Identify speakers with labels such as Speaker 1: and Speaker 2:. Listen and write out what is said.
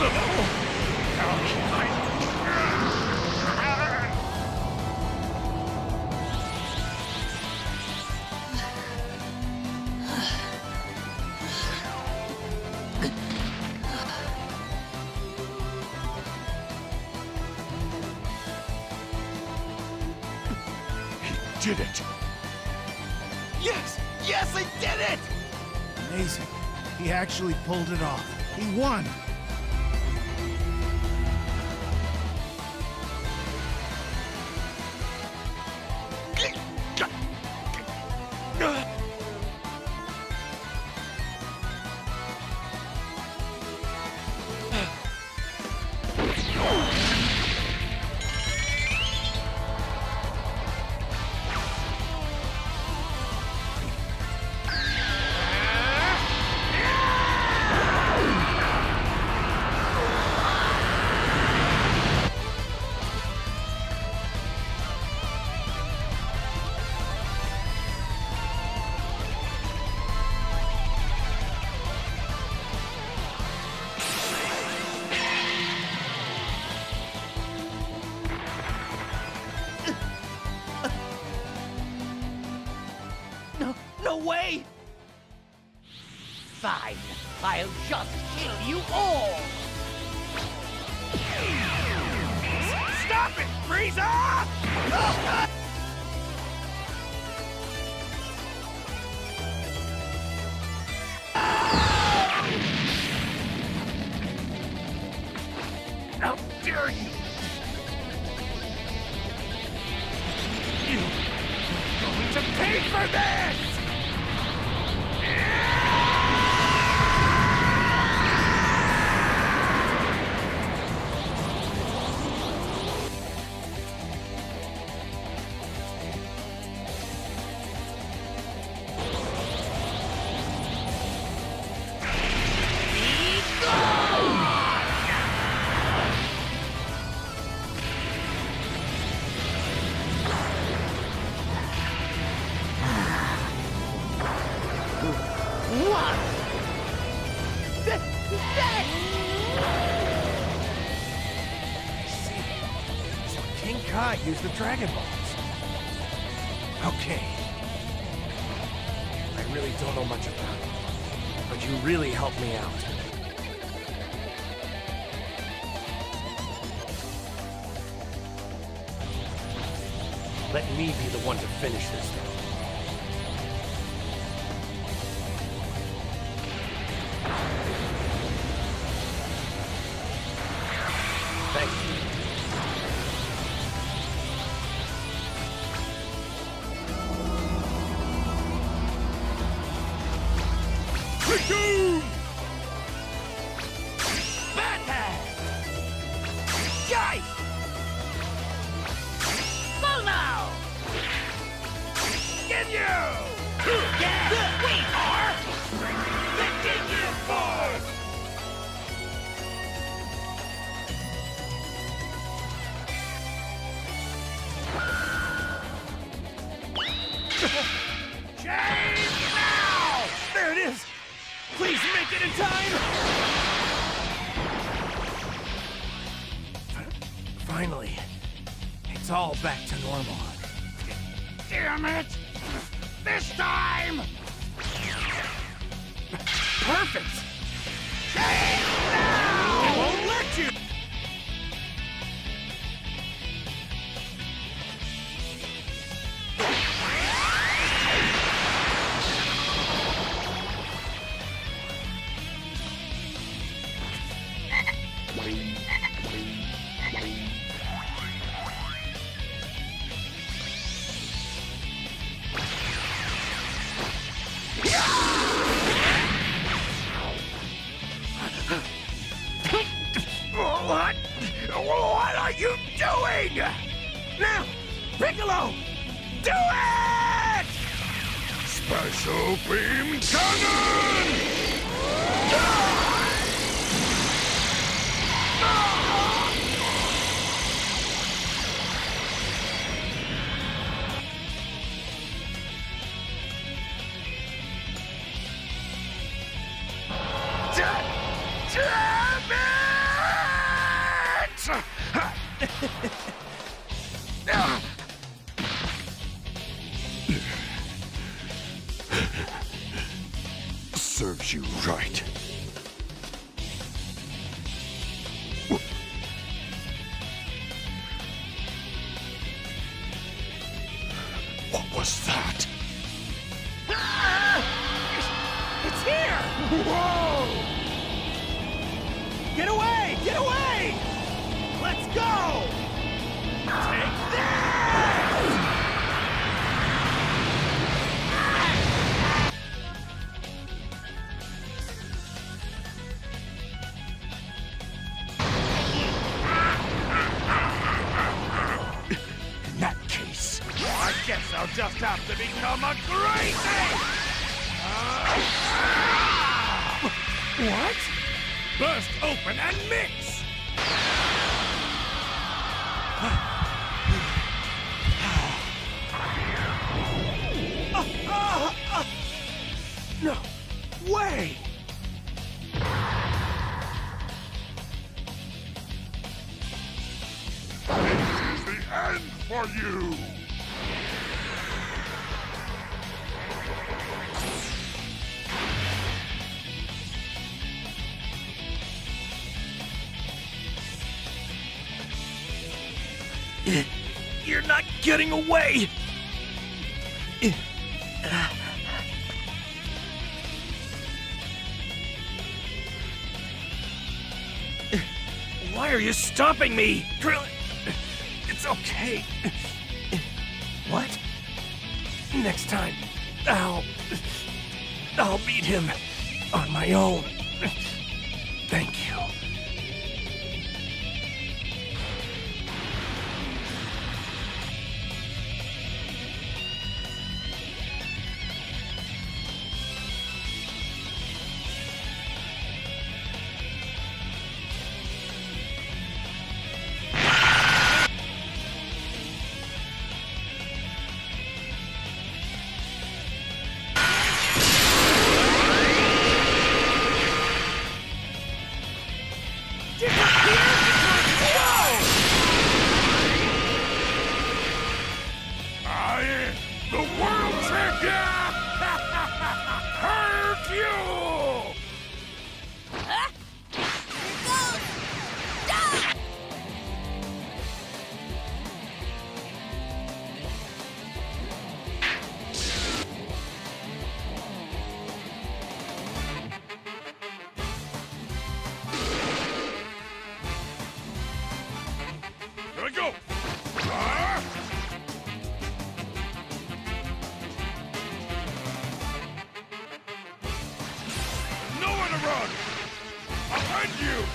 Speaker 1: Did it!
Speaker 2: Yes! Yes, I did it!
Speaker 3: Amazing. He actually pulled it off. He won!
Speaker 2: No way!
Speaker 4: Fine, I'll just kill you all!
Speaker 2: Stop it, Frieza! How dare you! You're going to pay for this!
Speaker 4: What?
Speaker 2: So King Kai used the Dragon Balls. Okay. I really don't know much about it, but you really helped me out. Let me be the one to finish this thing. Thank you. Batman! Guys!
Speaker 4: Bono!
Speaker 2: Get you!
Speaker 4: Yeah, we are!
Speaker 2: Continue force! Change now! There it is! Please make it in time! Finally, it's all back to normal. Damn it! This time! Perfect! Change now! I won't let you! What? What are you doing? Now, Piccolo, do it! Special beam cannon! Damn it! Serves you right. What was that?
Speaker 4: It's here!
Speaker 2: Whoa!
Speaker 3: Get away! Get away! Let's go!
Speaker 4: Take that!
Speaker 2: In that case,
Speaker 3: I guess I'll just have to become a crazy!
Speaker 2: what?
Speaker 3: Burst open and mix!
Speaker 2: No way!
Speaker 1: This is the end for you!
Speaker 2: You're not getting away! Why are you stopping me? Krillin? It's okay. What? Next time, I'll beat him on my own. Thank you.
Speaker 1: I am the world champion! Hercule! Here I go! Ah! Nowhere to run! I'll end you!